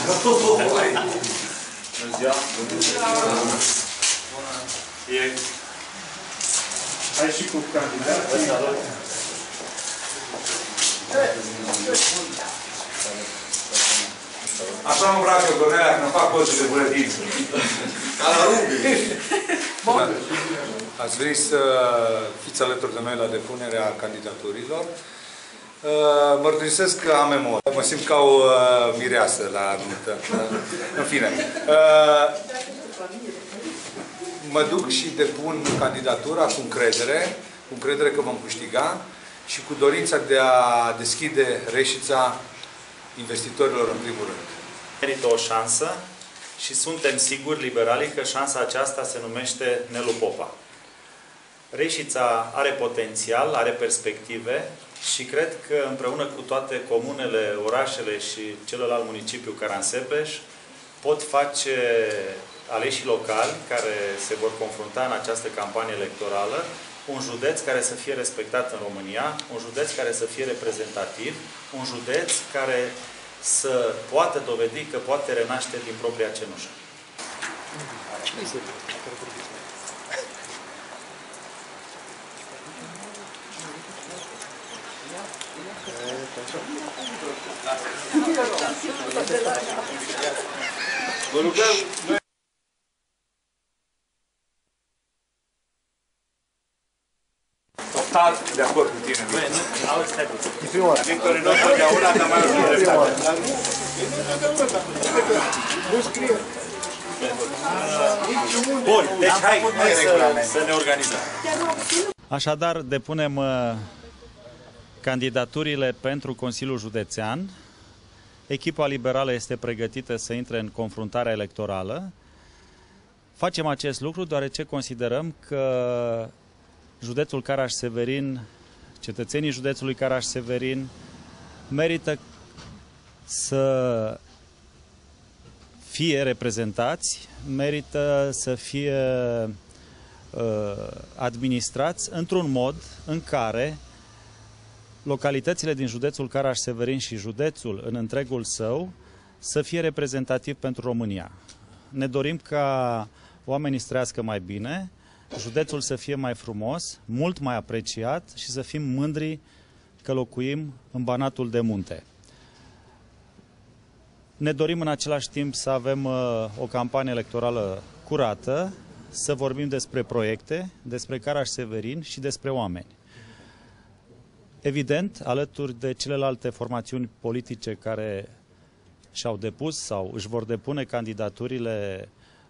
Hai și cu candidații. Așa mă îmbracă Cornelia când fac postul de buletin. Ca la rugby. Ați venit să fiți alături de noi la depunerea candidaturilor. Mărturisesc că am emoții. Mă simt ca o mireasă la anumită. În fine. Mă duc și depun candidatura cu încredere că vom câștiga și cu dorința de a deschide Reșița investitorilor în primul rând. Merită o șansă și suntem siguri, liberalii, că șansa aceasta se numește Nelu Popa. Reșița are potențial, are perspective și cred că împreună cu toate comunele, orașele și celălalt municipiu Caransebeș pot face aleșii locali care se vor confrunta în această campanie electorală un județ care să fie respectat în România, un județ care să fie reprezentativ, un județ care să poată dovedi că poate renaște din propria cenușă. Vă rugăm. Total de acord cu tine. E prima oară. Victor, nu totdeauna, dar mai ușor. Nu scrie. Bun, deci hai să ne organizăm. Așadar, depunem candidaturile pentru Consiliul Județean. Echipa liberală este pregătită să intre în confruntarea electorală. Facem acest lucru deoarece considerăm că județul Caraș-Severin, cetățenii județului Caraș-Severin merită să fie reprezentați, merită să fie administrați într-un mod în care localitățile din județul Caraș-Severin și județul în întregul său să fie reprezentativ pentru România. Ne dorim ca oamenii să trăiască mai bine, județul să fie mai frumos, mult mai apreciat și să fim mândri că locuim în Banatul de Munte. Ne dorim în același timp să avem o campanie electorală curată, să vorbim despre proiecte, despre Caraș-Severin și despre oameni. Evident, alături de celelalte formațiuni politice care și-au depus sau își vor depune candidaturile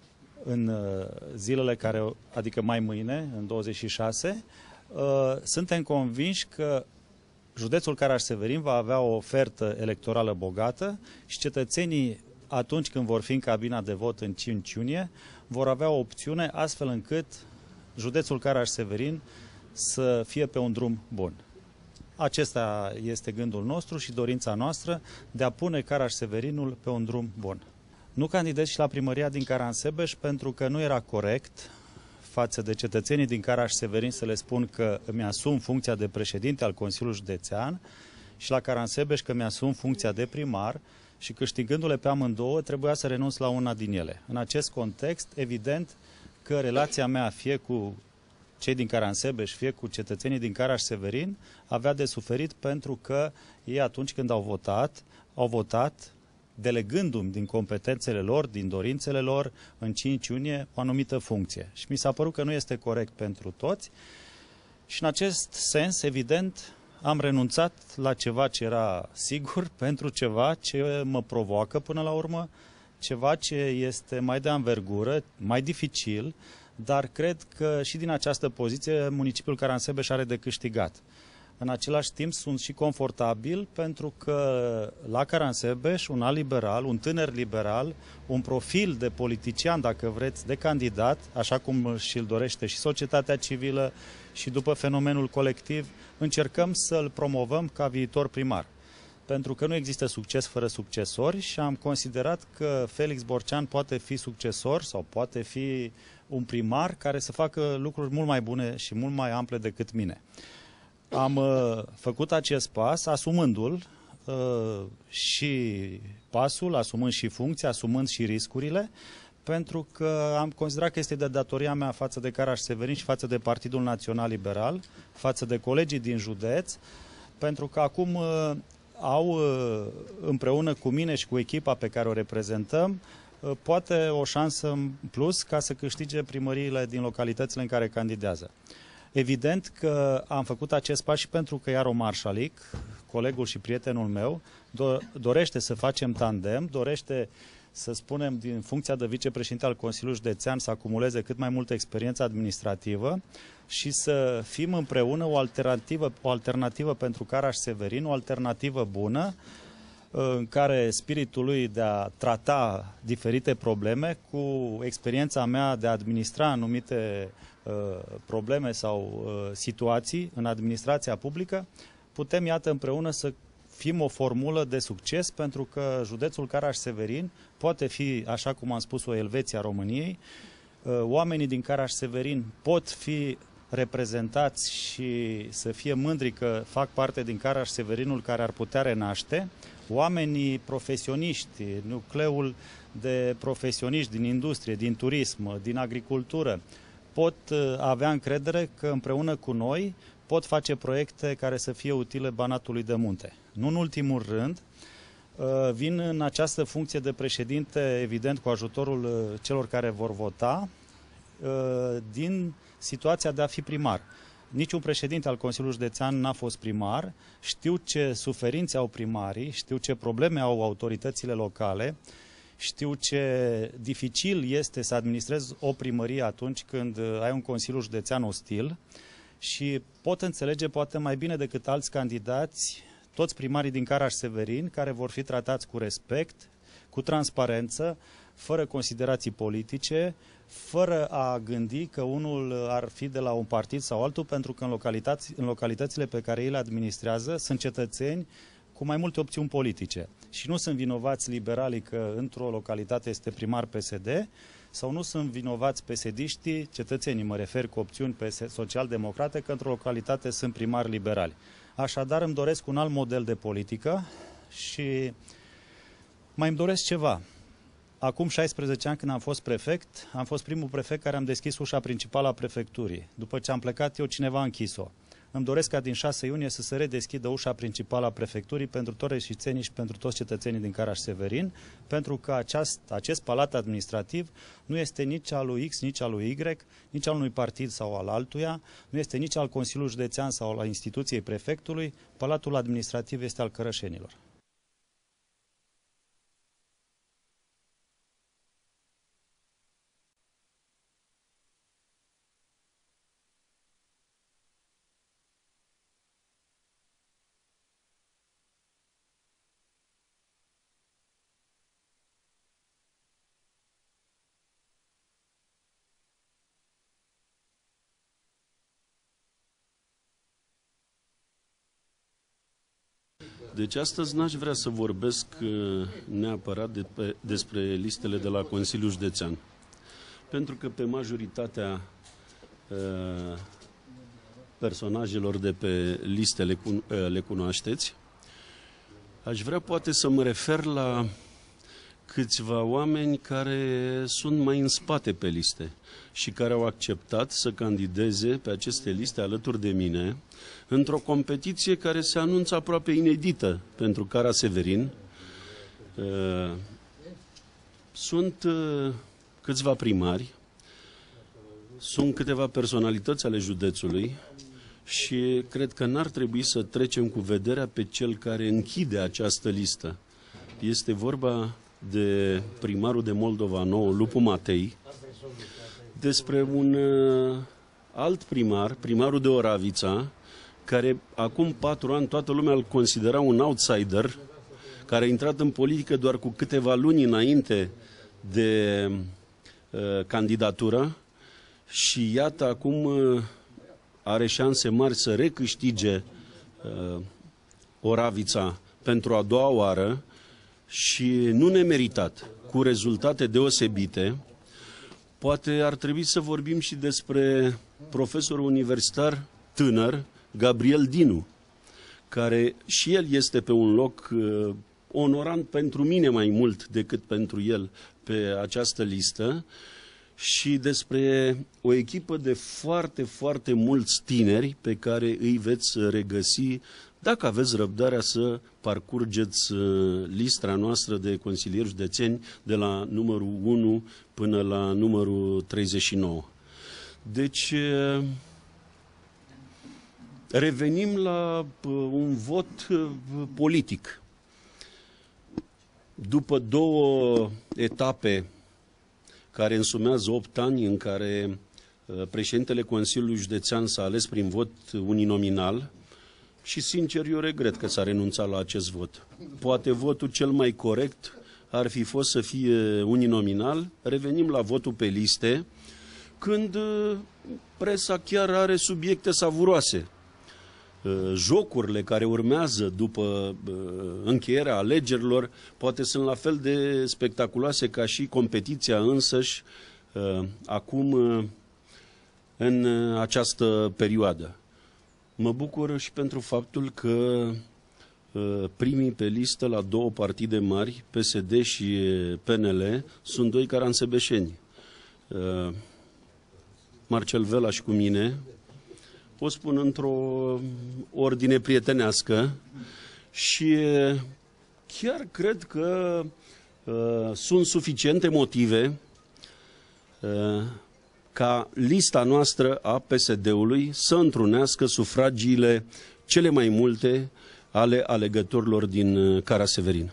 în zilele care, adică mai mâine, în 26, suntem convinși că județul Caraș-Severin va avea o ofertă electorală bogată și cetățenii, atunci când vor fi în cabina de vot în 5 iunie, vor avea o opțiune astfel încât județul Caraș-Severin să fie pe un drum bun. Acesta este gândul nostru și dorința noastră de a pune Caraș-Severinul pe un drum bun. Nu candidez și la primăria din Caransebeș pentru că nu era corect față de cetățenii din Caraș-Severin să le spun că îmi asum funcția de președinte al Consiliului Județean și la Caransebeș că îmi asum funcția de primar și câștigându-le pe amândouă trebuia să renunț la una din ele. În acest context, evident că relația mea fie cu cei din Caransebeș, fie cu cetățenii din Caraș-Severin, avea de suferit pentru că ei atunci când au votat delegându-mi din competențele lor, din dorințele lor, în 5 iunie, o anumită funcție. Și mi s-a părut că nu este corect pentru toți și în acest sens, evident, am renunțat la ceva ce era sigur pentru ceva ce mă provoacă până la urmă, ceva ce este mai de anvergură, mai dificil, dar cred că și din această poziție municipiul Caransebeș are de câștigat. În același timp sunt și confortabil pentru că la Caransebeș un alt liberal, un tânăr liberal, un profil de politician, dacă vreți, de candidat, așa cum și-l dorește și societatea civilă și după fenomenul colectiv, încercăm să-l promovăm ca viitor primar. Pentru că nu există succes fără succesori și am considerat că Felix Borcean poate fi succesor sau poate fi un primar care să facă lucruri mult mai bune și mult mai ample decât mine. Am făcut acest pas asumându-l și pasul, asumând și funcția, asumând și riscurile, pentru că am considerat că este de datoria mea față de Caraș-Severin și față de Partidul Național Liberal, față de colegii din județ, pentru că acum au împreună cu mine și cu echipa pe care o reprezentăm poate o șansă în plus ca să câștige primăriile din localitățile în care candidează. Evident că am făcut acest pas și pentru că Iaro Marșalic, colegul și prietenul meu, dorește să facem tandem, dorește să spunem din funcția de vicepreședinte al Consiliului Județean să acumuleze cât mai multă experiență administrativă și să fim împreună o alternativă pentru Caraș-Severin, o alternativă bună în care spiritul lui de a trata diferite probleme cu experiența mea de a administra anumite probleme sau situații în administrația publică, putem, iată, împreună să fim o formulă de succes, pentru că județul Caraș-Severin poate fi, așa cum am spus, o Elveția României. Oamenii din Caraș-Severin pot fi reprezentați și să fie mândri că fac parte din Caraș-Severinul care ar putea renaște. Oamenii profesioniști, nucleul de profesioniști din industrie, din turism, din agricultură, pot avea încredere că împreună cu noi pot face proiecte care să fie utile Banatului de Munte. Nu în ultimul rând, vin în această funcție de președinte, evident cu ajutorul celor care vor vota, din situația de a fi primar. Niciun președinte al Consiliului Județean n-a fost primar, știu ce suferințe au primarii, știu ce probleme au autoritățile locale, știu ce dificil este să administrezi o primărie atunci când ai un Consiliu Județean ostil și pot înțelege poate mai bine decât alți candidați toți primarii din Caraș-Severin care vor fi tratați cu respect, cu transparență, fără considerații politice, fără a gândi că unul ar fi de la un partid sau altul, pentru că în localitățile pe care ei le administrează sunt cetățeni cu mai multe opțiuni politice. Și nu sunt vinovați liberalii că într-o localitate este primar PSD, sau nu sunt vinovați PSD-știi, cetățenii, mă refer, cu opțiuni social-democrate, că într-o localitate sunt primari liberali. Așadar îmi doresc un alt model de politică și mai îmi doresc ceva. Acum 16 ani, când am fost prefect, am fost primul prefect care am deschis ușa principală a prefecturii. După ce am plecat eu, cineva a închis-o. Îmi doresc ca din 6 iunie să se redeschidă ușa principală a prefecturii pentru toți reșițenii și pentru toți cetățenii din Caraș-Severin, pentru că acest palat administrativ nu este nici al lui X, nici al lui Y, nici al unui partid sau al altuia, nu este nici al Consiliului Județean sau al instituției prefectului, palatul administrativ este al cărășenilor. Deci astăzi n-aș vrea să vorbesc neapărat despre listele de la Consiliul Județean. Pentru că pe majoritatea personajelor de pe liste le cunoașteți. Aș vrea poate să mă refer la câțiva oameni care sunt mai în spate pe liste și care au acceptat să candideze pe aceste liste alături de mine într-o competiție care se anunță aproape inedită pentru Caraș-Severin. Sunt câțiva primari, sunt câteva personalități ale județului și cred că n-ar trebui să trecem cu vederea pe cel care închide această listă. Este vorba de primarul de Moldova Nouă, Lupu Matei, despre un alt primar, primarul de Oravița, care acum 4 ani toată lumea îl considera un outsider, care a intrat în politică doar cu câteva luni înainte de candidatură și iată acum are șanse mari să recâștige Oravița pentru a doua oară și nu nemeritat, cu rezultate deosebite. Poate ar trebui să vorbim și despre profesorul universitar tânăr, Gabriel Dinu, care și el este pe un loc onorant pentru mine mai mult decât pentru el pe această listă, și despre o echipă de foarte, foarte mulți tineri pe care îi veți regăsi dacă aveți răbdarea să parcurgeți lista noastră de consilieri județeni de la numărul 1 până la numărul 39. Deci, revenim la un vot politic. După 2 etape care însumează 8 ani, în care președintele Consiliului Județean s-a ales prin vot uninominal, și sincer eu regret că s-a renunțat la acest vot. Poate votul cel mai corect ar fi fost să fie uninominal. Revenim la votul pe liste, când presa chiar are subiecte savuroase. Jocurile care urmează după încheierea alegerilor poate sunt la fel de spectaculoase ca și competiția însăși acum în această perioadă. Mă bucur și pentru faptul că primii pe listă la 2 partide mari, PSD și PNL, sunt 2 caransebeșeni. Marcel Vela și cu mine, o spun într-o ordine prietenească, și chiar cred că sunt suficiente motive ca lista noastră a PSD-ului să întrunească sufragiile cele mai multe ale alegătorilor din Cara-Severin.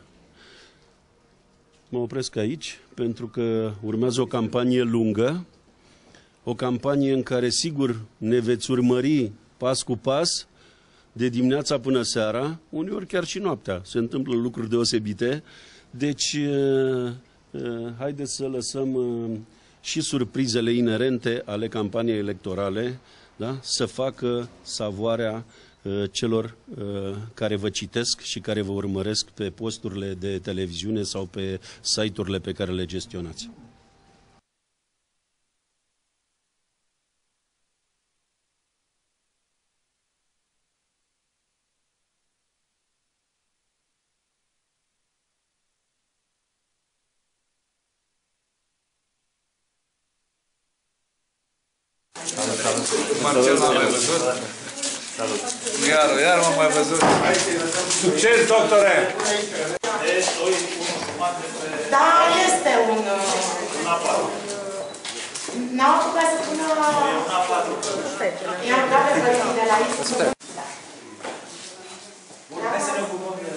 Mă opresc aici pentru că urmează o campanie lungă, o campanie în care sigur ne veți urmări pas cu pas, de dimineața până seara, uneori chiar și noaptea. Se întâmplă lucruri deosebite, deci haideți să lăsăm și surprizele inerente ale campaniei electorale, da? Să facă savoarea celor care vă citesc și care vă urmăresc pe posturile de televiziune sau pe site-urile pe care le gestionați. Marcel m-a mai văzut? Salut! Iar m-am mai văzut. Succes, doctore! Da, este un... N-au apucat să pună... I-am rugat pe părinții de la aici. Hai să ne ocupăm de